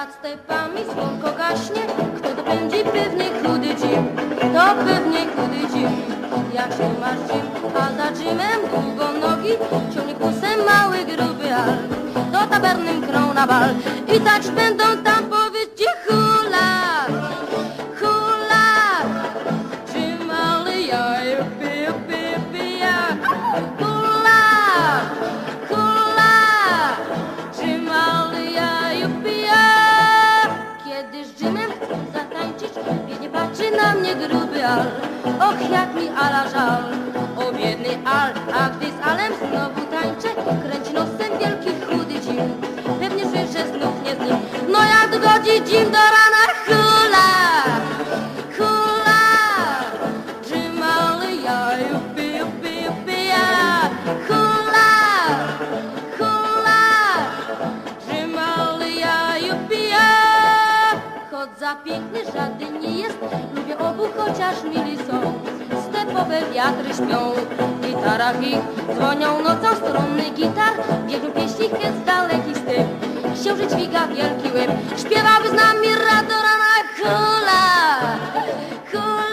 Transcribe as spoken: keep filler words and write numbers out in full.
Nad stepami słonko gaśnie, kto dopędzi pewny chudy dzim, to pewnie chudy dzim. Jak się masz dzim, a za dzimem długo nogi, ciągnie kusem mały gruby al, do tabernym krą na bal. I tak będą tam powiedzcie hula, hula, dzim ale ja, jupi, jupi, jupi, ja, hula, hula, dzim ale ja, jupi, ja. Kiedy z dzimem chcę zatańczyć, biednie patrzy na mnie gruby al, och jak mi ala żal, o biedny al, a gdy z alem znowu tańczę, kręci nosem wielki chudy dzim, pewnie że, że znów nie z nim, no jak dogodzi dzim do rana, hula, hula, dzim ale ja, jupi, jupi, jupi, ja, hula, hula, dzim ale ja, jupi, ja. Choć za piękny żaden nie jest, lubię obu, chociaż mili są. Stepowe wiatry śpią, w gitarach ich dzwonią nocą strunny gitar, biegną pieśni z daleki styp. Księżyc dźwiga wielki łyb, śpiewałby z nami rado rana, hula, hula.